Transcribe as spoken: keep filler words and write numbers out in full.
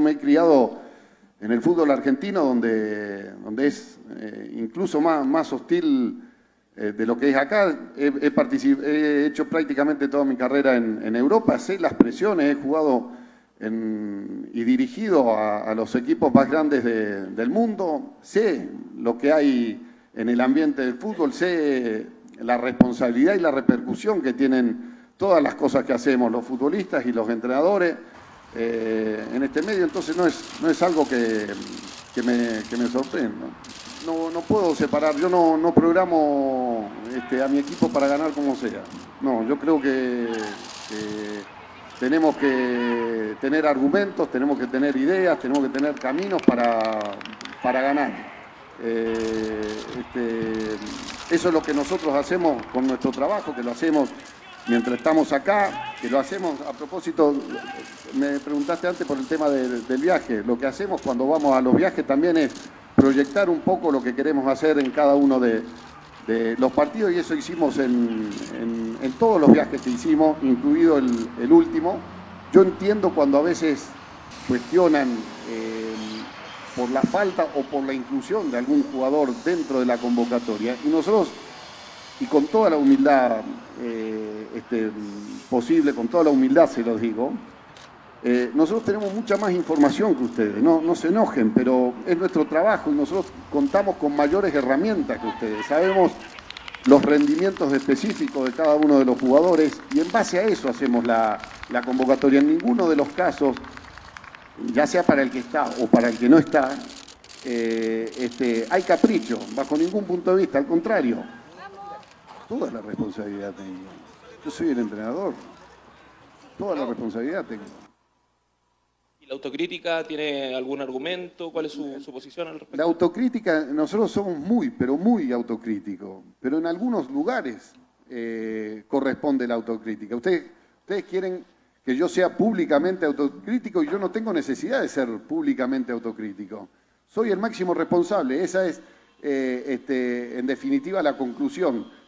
me he criado en el fútbol argentino, donde, donde es eh, incluso más, más hostil eh, de lo que es acá. He, he, he hecho prácticamente toda mi carrera en, en Europa, sé las presiones, he jugado en, y dirigido a, a los equipos más grandes de, del mundo, sé lo que hay en el ambiente del fútbol, sé la responsabilidad y la repercusión que tienen todas las cosas que hacemos los futbolistas y los entrenadores eh, en este medio. Entonces no es, no es algo que, que, me, que me sorprenda. No, no puedo separar, yo no, no programo este, a mi equipo para ganar como sea. No, yo creo que, que tenemos que tener argumentos, tenemos que tener ideas, tenemos que tener caminos para, para ganar. Eh, este, eso es lo que nosotros hacemos con nuestro trabajo, que lo hacemos mientras estamos acá, que lo hacemos a propósito, me preguntaste antes por el tema de, del viaje, lo que hacemos cuando vamos a los viajes también es proyectar un poco lo que queremos hacer en cada uno de, de los partidos, y eso hicimos en, en, en todos los viajes que hicimos, incluido el, el último. Yo entiendo cuando a veces cuestionan eh, por la falta o por la inclusión de algún jugador dentro de la convocatoria, y nosotros, y con toda la humildad eh, este, posible, con toda la humildad se los digo, eh, nosotros tenemos mucha más información que ustedes, no, no se enojen, pero es nuestro trabajo y nosotros contamos con mayores herramientas que ustedes, sabemos los rendimientos específicos de cada uno de los jugadores y en base a eso hacemos la, la convocatoria. En ninguno de los casos, ya sea para el que está o para el que no está, eh, este, hay capricho, bajo ningún punto de vista, al contrario. Toda la responsabilidad tengo. Yo soy el entrenador. Toda la responsabilidad tengo. ¿Y la autocrítica tiene algún argumento? ¿Cuál es su, su posición al respecto? La autocrítica, nosotros somos muy, pero muy autocríticos. Pero en algunos lugares eh, corresponde la autocrítica. Ustedes, ustedes quieren que yo sea públicamente autocrítico y yo no tengo necesidad de ser públicamente autocrítico. Soy el máximo responsable. Esa es, eh, este, en definitiva, la conclusión.